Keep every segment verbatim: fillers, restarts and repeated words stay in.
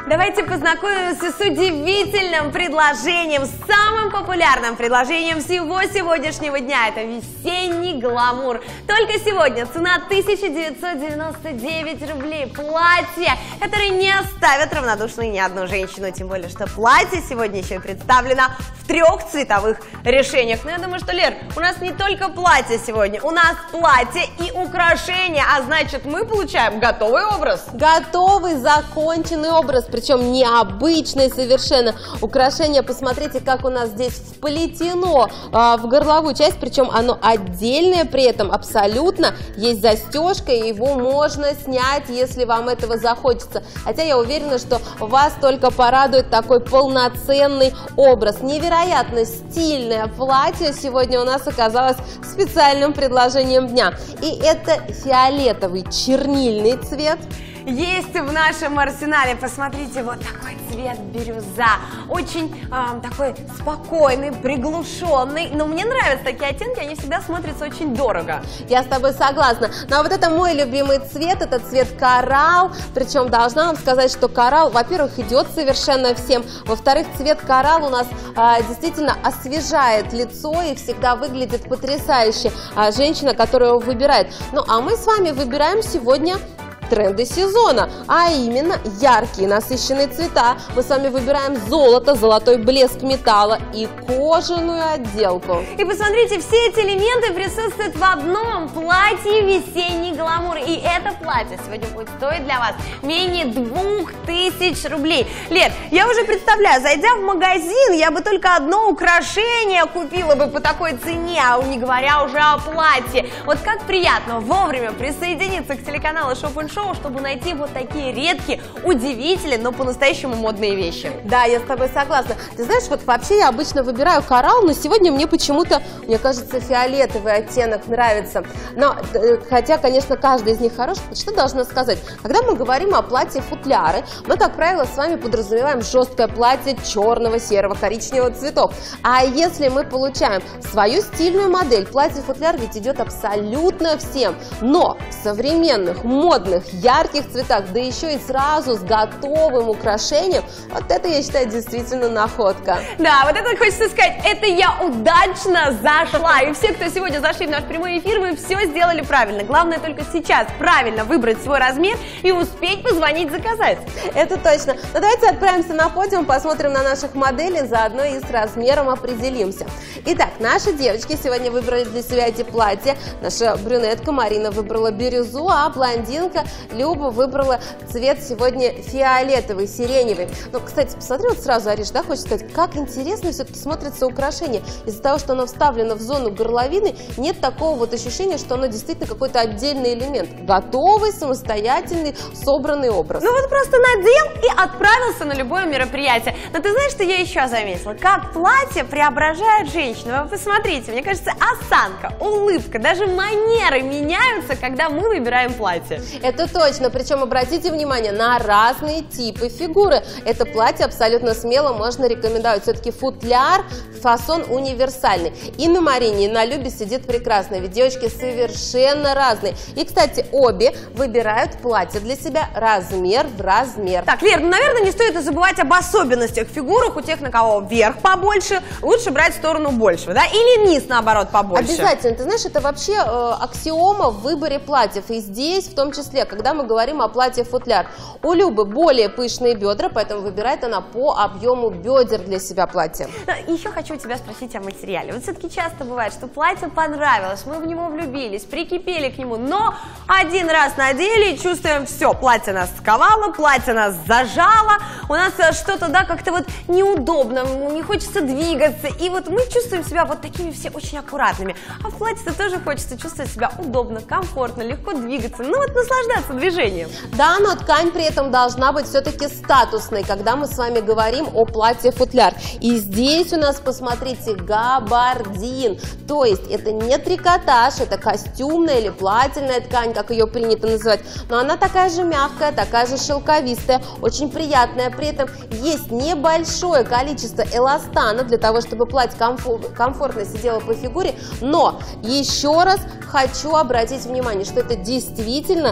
Давайте познакомимся с удивительным предложением, самым популярным предложением всего сегодняшнего дня. Это весенний гламур. Только сегодня цена тысяча девятьсот девяносто девять рублей. Платье, которое не оставит равнодушной ни одну женщину. Тем более, что платье сегодня еще и представлено в трех цветовых решениях. Но я думаю, что, Лер, у нас не только платье сегодня, у нас платье и украшения. А значит, мы получаем готовый образ. Готовый, законченный образ. Причем необычные совершенно украшения. Посмотрите, как у нас здесь вплетено а, в горловую часть, причем оно отдельное при этом абсолютно. Есть застежка, и его можно снять, если вам этого захочется. Хотя я уверена, что вас только порадует такой полноценный образ. Невероятно стильное платье сегодня у нас оказалось специальным предложением дня. И это фиолетовый чернильный цвет. Есть в нашем арсенале, посмотрите, вот такой цвет бирюза, очень э, такой спокойный, приглушенный, но мне нравятся такие оттенки, они всегда смотрятся очень дорого. Я с тобой согласна, но вот это мой любимый цвет, это цвет коралл, причем должна вам сказать, что коралл, во-первых, идет совершенно всем, во-вторых, цвет коралл у нас э, действительно освежает лицо и всегда выглядит потрясающе э, женщина, которая его выбирает. Ну а мы с вами выбираем сегодня тренды сезона, а именно яркие насыщенные цвета. Мы с вами выбираем золото, золотой блеск металла и кожаную отделку. И посмотрите, все эти элементы присутствуют в одном платье весенний гламур. И это платье сегодня будет стоить для вас менее двух тысяч рублей. Лер, я уже представляю, зайдя в магазин, я бы только одно украшение купила бы по такой цене, а не говоря уже о платье. Вот как приятно вовремя присоединиться к телеканалу Shop and Show, чтобы найти вот такие редкие, удивительные, но по-настоящему модные вещи. Да, я с тобой согласна. Ты знаешь, вот вообще я обычно выбираю коралл, но сегодня мне почему-то, мне кажется, фиолетовый оттенок нравится. Но, хотя, конечно, каждый из них хорош. Что должна сказать? Когда мы говорим о платье-футляры, мы, как правило, с вами подразумеваем жесткое платье черного, серого, коричневого цветов. А если мы получаем свою стильную модель, платье-футляр ведь идет абсолютно всем. Но в современных, модных, ярких цветах, да еще и сразу с готовым украшением, вот это, я считаю, действительно находка. Да, вот это хочется сказать, это я удачно зашла. И все, кто сегодня зашли в наш прямой эфир, вы все сделали правильно. Главное только сейчас правильно выбрать свой размер и успеть позвонить, заказать. Это точно. Но давайте отправимся на подиум, посмотрим на наших моделей, заодно и с размером определимся. Итак, наши девочки сегодня выбрали для себя эти платья. Наша брюнетка Марина выбрала бирюзу, а блондинка Люба выбрала цвет сегодня фиолетовый, сиреневый. Ну, кстати, посмотри, вот сразу, Ариш, да, хочется сказать, как интересно все-таки смотрится украшение. Из-за того, что оно вставлено в зону горловины, нет такого вот ощущения, что оно действительно какой-то отдельный элемент. Готовый, самостоятельный, собранный образ. Ну вот просто надел и отправился на любое мероприятие. Но ты знаешь, что я еще заметила? Как платье преображает женщину. Вы посмотрите, мне кажется, осанка, улыбка, даже манеры меняются, когда мы выбираем платье. Это точно, причем обратите внимание на разные типы фигуры. Это платье абсолютно смело можно рекомендовать. Все-таки футляр, фасон универсальный. И на Марине, и на Любе сидит прекрасно, ведь девочки совершенно разные. И, кстати, обе выбирают платье для себя размер в размер. Так, Лер, ну, наверное, не стоит забывать об особенностях фигурах. У тех, на кого вверх побольше, лучше брать в сторону большего, да? Или низ, наоборот, побольше. Обязательно. Ты знаешь, это вообще э, аксиома в выборе платьев. И здесь, в том числе, когда мы говорим о платье-футляр. У Любы более пышные бедра, поэтому выбирает она по объему бедер для себя платье. Еще хочу у тебя спросить о материале. Вот все-таки часто бывает, что платье понравилось, мы в него влюбились, прикипели к нему, но один раз надели и чувствуем, все, платье нас сковало, платье нас зажало, у нас что-то, да, как-то вот неудобно, не хочется двигаться, и вот мы чувствуем себя вот такими все очень аккуратными. А в платье тоже хочется чувствовать себя удобно, комфортно, легко двигаться, ну вот наслаждаться движением. Да, но ткань при этом должна быть все-таки статусной, когда мы с вами говорим о платье-футляр. И здесь у нас, посмотрите, габардин. То есть это не трикотаж, это костюмная или плательная ткань, как ее принято называть. Но она такая же мягкая, такая же шелковистая, очень приятная. При этом есть небольшое количество эластана для того, чтобы платье комфортно сидело по фигуре. Но еще раз хочу обратить внимание, что это действительно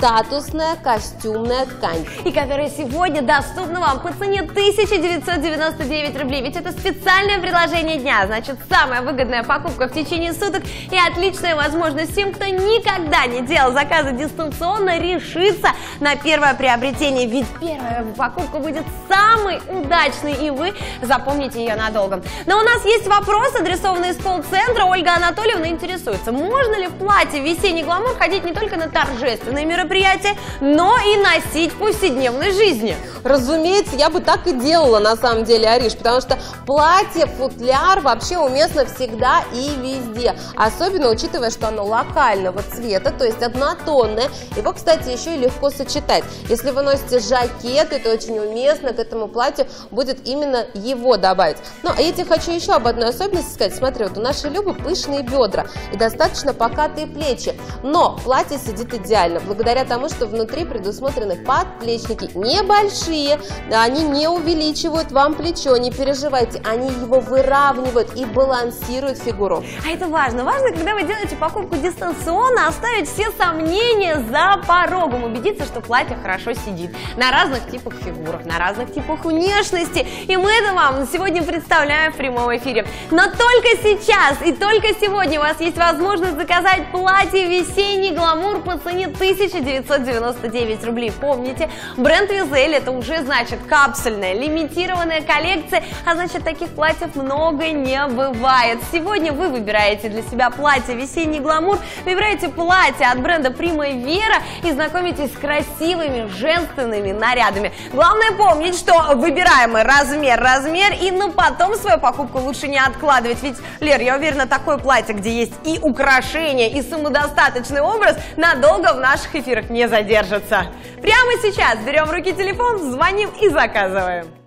статусная костюмная ткань. И которая сегодня доступна вам по цене тысяча девятьсот девяносто девять рублей. Ведь это специальное предложение дня, значит, самая выгодная покупка в течение суток и отличная возможность всем, кто никогда не делал заказы дистанционно, решиться на первое приобретение. Ведь первая покупка будет самой удачной, и вы запомните ее надолго. Но у нас есть вопрос, адресованный из колл-центра. Ольга Анатольевна интересуется, можно ли в платье весенний гламур ходить не только на торжественные мероприятия, но и носить в повседневной жизни? Разумеется, я бы так и делала на самом деле, Ариш, потому что платье-футляр вообще уместно всегда и везде, особенно учитывая, что оно локального цвета, то есть однотонное. Его, кстати, еще и легко сочетать. Если вы носите жакет, это очень уместно, к этому платью будет именно его добавить. Ну, а я тебе хочу еще об одной особенности сказать. Смотри, вот у нашей Любы пышные бедра и достаточно покатые плечи, но платье сидит идеально, благодаря тому, что внутри предусмотрены подплечники небольшие, они не увеличивают вам плечо, не переживайте, они его выравнивают и балансируют фигуру. А это важно. Важно, когда вы делаете покупку дистанционно, оставить все сомнения за порогом, убедиться, что платье хорошо сидит на разных типах фигурах, на разных типах внешности. И мы это вам сегодня представляем в прямом эфире. Но только сейчас и только сегодня у вас есть возможность заказать платье весенний гламур по цене тысяча девятьсот девяносто девять рублей. Помните, бренд Визель — это уже значит капсульная, лимитированная коллекция, а значит, таких платьев много не бывает. Сегодня вы выбираете для себя платье весенний гламур, выбираете платье от бренда Primavera и знакомитесь с красивыми женственными нарядами. Главное помнить, что выбираем мы размер, размер, и на потом свою покупку лучше не откладывать. Ведь, Лер, я уверена, такое платье, где есть и украшения, и самодостаточный образ, надолго в наших эфирах не задержится. Прямо сейчас берем в руки телефон, звоним и заказываем.